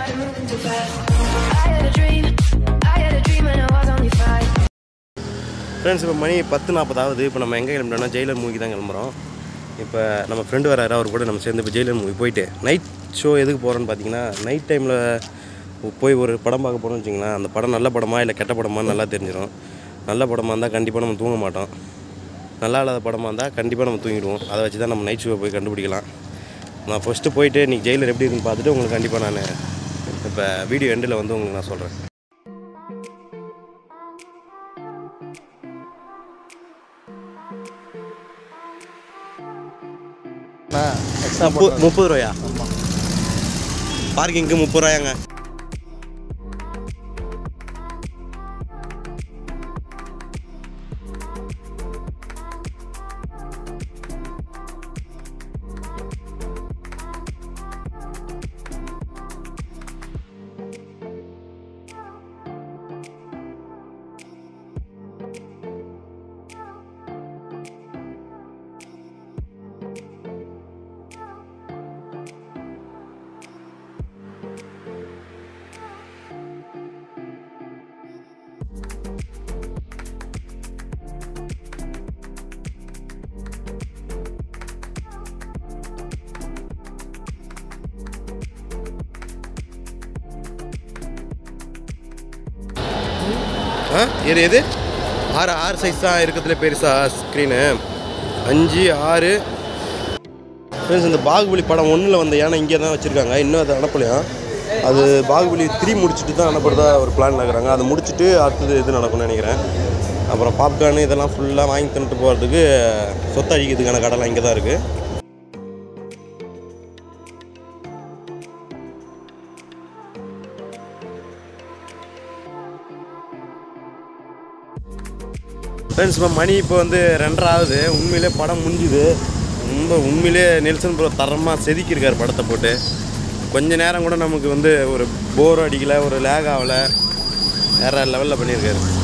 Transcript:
Friends இப்போ மணி 10:40 இப்போ நம்ம எங்கே கிளம்பிட்டோம்னா ஜெயிலர் மூவிக்கு தான் கிளம்புறோம். இப்போ நம்ம ஃப்ரெண்டு வராரு, அவர் கூட நம்ம சேர்ந்து இப்போ ஜெயிலர் மூவி போயிட்டு நைட் ஷோ எதுக்கு போகிறோன்னு பார்த்தீங்கன்னா, நைட் டைமில் போய் ஒரு படம் பார்க்க போகிறோம்னு வச்சிங்களேன், அந்த படம் நல்ல படமா இல்லை கெட்ட படமான்னு நல்லா தெரிஞ்சிடும். நல்ல படமாக இருந்தால் கண்டிப்பாக நம்ம தூங்க மாட்டோம், நல்லா இல்லாத படமாக இருந்தால் கண்டிப்பாக நம்ம தூங்கிடுவோம். அதை வச்சு தான் நம்ம நைட் ஷோவை போய் கண்டுபிடிக்கலாம். நான் ஃபஸ்ட்டு போயிட்டு இன்றைக்கி ஜெயிலர் எப்படி இருக்குன்னு பார்த்துட்டு உங்களுக்கு கண்டிப்பாக நான் இப்போ வீடியோ எண்டில் வந்து உங்களுக்கு நான் சொல்கிறேன். எக்ஸ்ட்ரா 30 ரூபாயா? பார்க்கிங்க்கு 30 ரூபாயாங்க. எது 6 சைஸ் தான் இருக்கிறதுல பெருசா ஸ்க்ரீனு, 5, 6. ஃப்ரெண்ட்ஸ், இந்த பாகுபலி படம் 1 வந்த யானை இங்கே தான் வச்சுருக்காங்க, இன்னும் அதை அனுப்பலையாம். அது பாகுபலி 3 முடிச்சுட்டு தான் அனுப்புறதா ஒரு பிளான் இருக்கிறாங்க. அதை முடிச்சுட்டு அடுத்தது இது நடக்கும்னு நினைக்கிறேன். அப்புறம் பாப்கார்னு இதெல்லாம் ஃபுல்லாக வாங்கி தந்துட்டு போகிறதுக்கு சொத்து அழிக்கிறதுக்கான கடைலாம் இங்கே தான் இருக்குது. ஃப்ரெண்ட்ஸ், இப்போ மணி இப்போ வந்து 2:30 ஆகுது. உண்மையிலே படம் முடிஞ்சுது. உண்மையிலே நெல்சன் ப்ரோ தரமாக செதுக்கியிருக்கார் படத்தை போட்டு. கொஞ்ச நேரம் கூட நமக்கு வந்து ஒரு போர் அடிக்கலை, ஒரு லேக் ஆகலை, வேறு லெவலில் பண்ணியிருக்காரு.